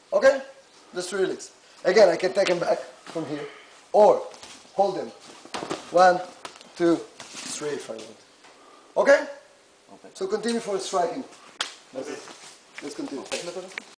Okay? Just 3 licks. Again, I can take them back from here, or hold them. 1, 2, 3 if I want. Okay? Okay. So continue for striking. Let's continue.